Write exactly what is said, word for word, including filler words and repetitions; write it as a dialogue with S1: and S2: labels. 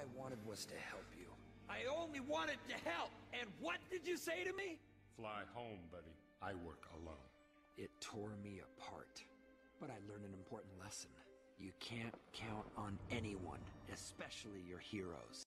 S1: wanted was to help you. I only wanted to help! And what did you say to me?
S2: Fly home, buddy. I work alone.
S1: It tore me apart. But I learned an important lesson. You can't count on anyone, especially your heroes.